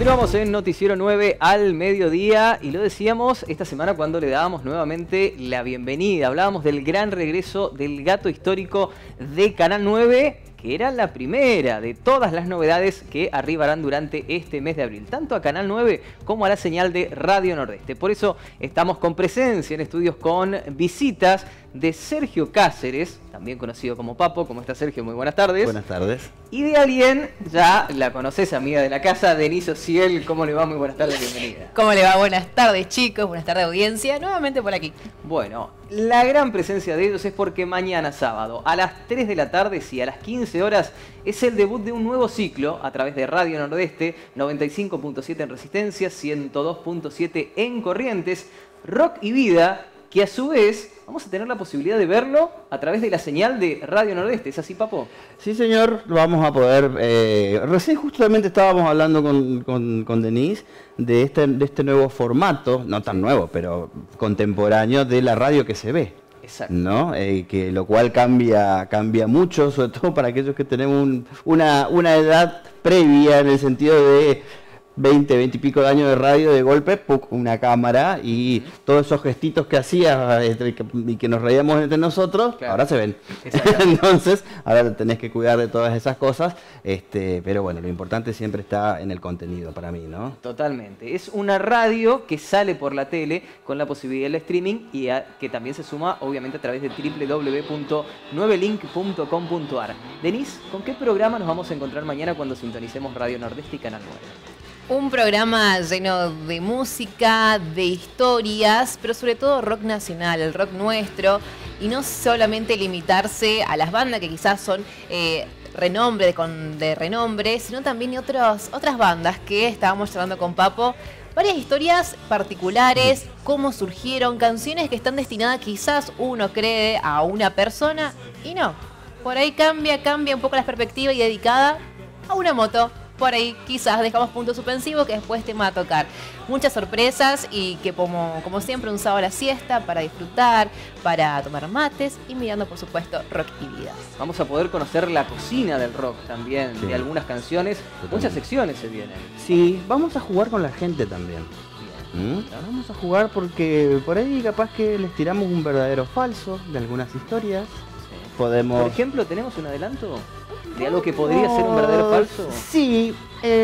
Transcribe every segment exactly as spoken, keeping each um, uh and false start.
Continuamos en Noticiero nueve al mediodía y lo decíamos esta semana cuando le dábamos nuevamente la bienvenida. Hablábamos del gran regreso del Gato Histórico de Canal nueve, que era la primera de todas las novedades que arribarán durante este mes de abril, tanto a Canal nueve como a la señal de Radio Nordeste. Por eso estamos con presencia en estudios con visitas de Sergio Cáceres, también conocido como Papo. ¿Cómo está, Sergio? Muy buenas tardes. Buenas tardes. Y de alguien, ya la conoces, amiga de la casa, Denise Ociel. ¿Cómo le va? Muy buenas tardes, bienvenida. ¿Cómo le va? Buenas tardes, chicos. Buenas tardes, audiencia. Nuevamente por aquí. Bueno, la gran presencia de ellos es porque mañana sábado, a las tres de la tarde y a las quince horas, es el debut de un nuevo ciclo a través de Radio Nordeste, noventa y cinco punto siete en Resistencia, ciento dos punto siete en Corrientes, Rock y Vida, que a su vez vamos a tener la posibilidad de verlo a través de la señal de Radio Nordeste. ¿Es así, Papo? Sí, señor, vamos a poder... Eh, recién justamente estábamos hablando con, con, con Denise de este, de este nuevo formato, no tan nuevo, pero contemporáneo, de la radio que se ve. Exacto. ¿No? Eh, que lo cual cambia, cambia mucho, sobre todo para aquellos que tenemos un, una, una edad previa, en el sentido de veinte, veinte y pico de años de radio, de golpe, ¡puc!, una cámara y todos esos gestitos que hacías y que nos reíamos entre nosotros, claro, ahora se ven. Entonces, ahora tenés que cuidar de todas esas cosas, este, pero bueno, lo importante siempre está en el contenido para mí, ¿no? Totalmente. Es una radio que sale por la tele con la posibilidad del streaming y a, que también se suma, obviamente, a través de doble u doble u doble u punto nueve link punto com punto a r. Denise, ¿con qué programa nos vamos a encontrar mañana cuando sintonicemos Radio Nordeste y Canal nueve? Un programa lleno de música, de historias, pero sobre todo rock nacional, el rock nuestro, y no solamente limitarse a las bandas que quizás son eh, renombre, de, con, de renombre, sino también otros, otras bandas que estábamos charlando con Papo. Varias historias particulares, cómo surgieron, canciones que están destinadas quizás uno cree a una persona y no. Por ahí cambia, cambia un poco la perspectiva y dedicada a una moto. Por ahí quizás dejamos punto suspensivo que después te va a tocar. Muchas sorpresas y que como, como siempre un sábado a la siesta para disfrutar, para tomar mates y mirando por supuesto Rock y Vida. Vamos a poder conocer la cocina del rock también, sí, de algunas canciones. Totalmente. Muchas secciones se vienen. Sí, vamos a jugar con la gente también. ¿Mm? Vamos a jugar porque por ahí capaz que les tiramos un verdadero falso de algunas historias. Sí. Podemos... Por ejemplo, ¿tenemos un adelanto de algo que podría ser un verdadero falso? Sí,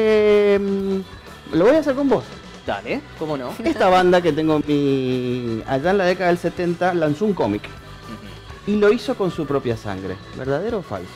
eh, lo voy a hacer con vos. Dale, ¿cómo no? Esta banda que tengo mi... allá en la década del setenta lanzó un cómic. Uh-huh. Y lo hizo con su propia sangre. ¿Verdadero o falso?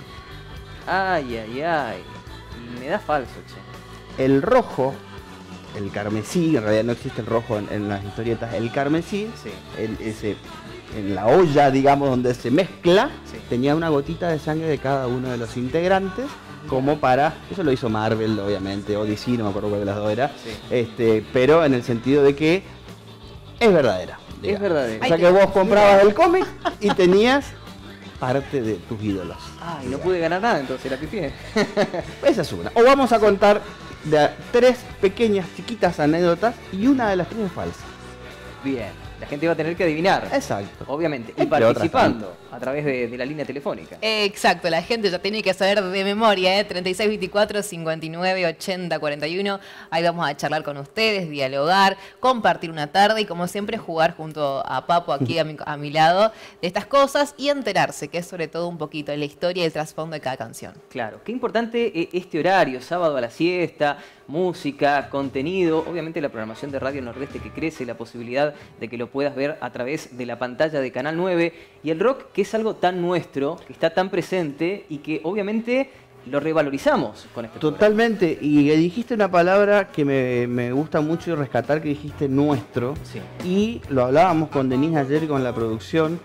Ay, ay, ay. Me da falso, che. El rojo, el carmesí, en realidad no existe el rojo en, en las historietas, el carmesí, sí, el, ese... en la olla, digamos, donde se mezcla, sí, tenía una gotita de sangre de cada uno de los integrantes, como para... Eso lo hizo Marvel, obviamente, o D C, no me acuerdo cuál de las dos era, sí, este, pero en el sentido de que es verdadera. Digamos. Es verdadera. O sea que vos comprabas el cómic y tenías parte de tus ídolos. Ah, y no pude ganar nada, entonces la pifié. Esa es una. O vamos a contar de tres pequeñas, chiquitas anécdotas y una de las tres es falsa. Bien. La gente va a tener que adivinar. Exacto. Obviamente. Y entre participando a través de, de la línea telefónica. Exacto. La gente ya tiene que saber de memoria, ¿eh? treinta y seis veinticuatro cincuenta y nueve ochenta cuarenta y uno. Ahí vamos a charlar con ustedes, dialogar, compartir una tarde y como siempre jugar junto a Papo aquí a mi, a mi lado de estas cosas y enterarse, que es sobre todo un poquito de la historia y el trasfondo de cada canción. Claro. Qué importante este horario, sábado a la siesta, música, contenido, obviamente la programación de Radio Nordeste que crece, la posibilidad de que lo puedas ver a través de la pantalla de Canal nueve y el rock, que es algo tan nuestro, que está tan presente y que obviamente lo revalorizamos con este Totalmente, programa. Y dijiste una palabra que me, me gusta mucho rescatar, que dijiste nuestro, sí, y lo hablábamos con Denise ayer y con la producción,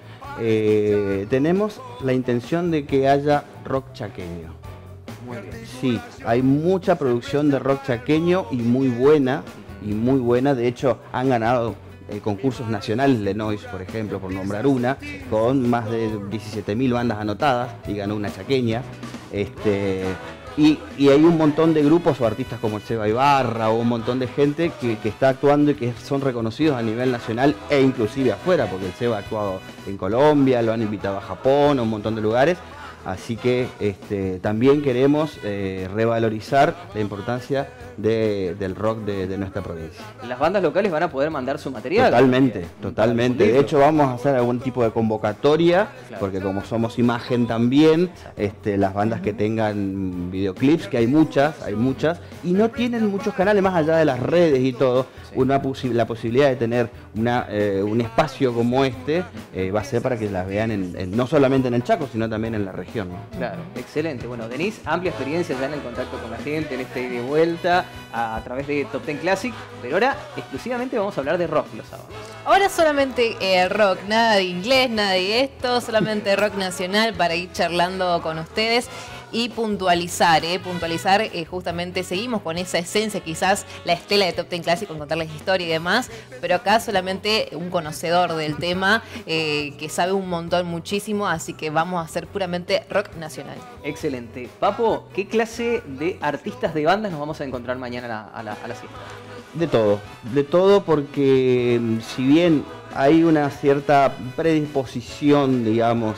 eh, tenemos la intención de que haya rock chaqueño. Muy bien. Sí, hay mucha producción de rock chaqueño y muy buena, y muy buena, de hecho han ganado eh, concursos nacionales, Lenois por ejemplo, por nombrar una, con más de diecisiete mil bandas anotadas, y ganó una chaqueña, este, y, y hay un montón de grupos o artistas como el Seba Ibarra o un montón de gente que, que está actuando y que son reconocidos a nivel nacional e inclusive afuera, porque el Seba ha actuado en Colombia, lo han invitado a Japón, a un montón de lugares. Así que este, también queremos eh, revalorizar la importancia de, del rock de, de nuestra provincia. Las bandas locales van a poder mandar su material. Totalmente, totalmente. De hecho, vamos a hacer algún tipo de convocatoria, claro, porque como somos imagen también, este, las bandas que tengan videoclips, que hay muchas, hay muchas, y no tienen muchos canales más allá de las redes y todo, sí, una posi la posibilidad de tener una, eh, un espacio como este eh, va a ser para que las vean en, en, no solamente en el Chaco, sino también en la región, ¿no? Claro, excelente. Bueno, Denise, amplia experiencia ya en el contacto con la gente, en este ida y vuelta, a, a través de Top Ten Classic, pero ahora exclusivamente vamos a hablar de rock los sábados. Ahora solamente eh, rock, nada de inglés, nada de esto, solamente rock nacional para ir charlando con ustedes y puntualizar, eh, puntualizar eh, justamente seguimos con esa esencia, quizás la estela de Top Ten Classic con contarles historia y demás, pero acá solamente un conocedor del tema eh, que sabe un montón, muchísimo, así que vamos a hacer puramente rock nacional. Excelente. Papo, ¿qué clase de artistas de bandas nos vamos a encontrar mañana a la, a la, a la siesta? De todo, de todo, porque si bien hay una cierta predisposición, digamos,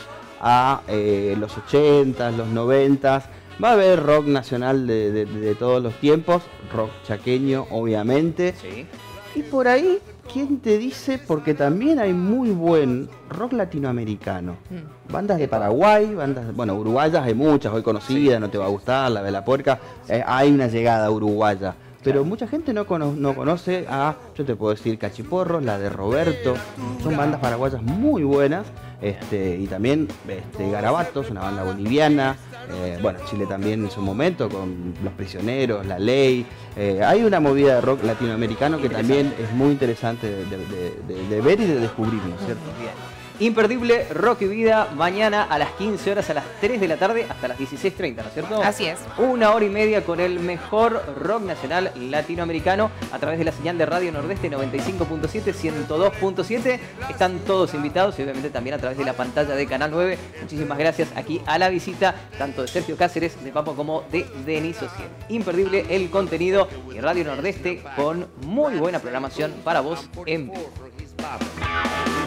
a eh, los ochentas, los noventas, va a haber rock nacional de, de, de todos los tiempos, rock chaqueño obviamente, sí, y por ahí, ¿quién te dice? Porque también hay muy buen rock latinoamericano, mm. bandas de Paraguay, bandas, bueno, uruguayas hay muchas, hoy conocidas, sí, no te va a gustar, la Vela Puerca, eh, hay una llegada uruguaya. Pero claro, mucha gente no, cono no conoce a, yo te puedo decir, Cachiporros, la de Roberto, son bandas paraguayas muy buenas, este, y también este, Garabatos, una banda boliviana, eh, bueno, Chile también en su momento, con Los Prisioneros, La Ley, eh, hay una movida de rock latinoamericano que también es muy interesante de, de, de, de ver y de descubrir, ¿no es cierto? Bien. Imperdible Rock y Vida, mañana a las quince horas, a las tres de la tarde hasta las dieciséis treinta, ¿no es cierto? Así es. Una hora y media con el mejor rock nacional latinoamericano a través de la señal de Radio Nordeste noventa y cinco punto siete, ciento dos punto siete. Están todos invitados y obviamente también a través de la pantalla de Canal nueve. Muchísimas gracias aquí a la visita tanto de Sergio Cáceres, de Papo, como de Denise Ociel. Imperdible el contenido y Radio Nordeste con muy buena programación para vos en vivo.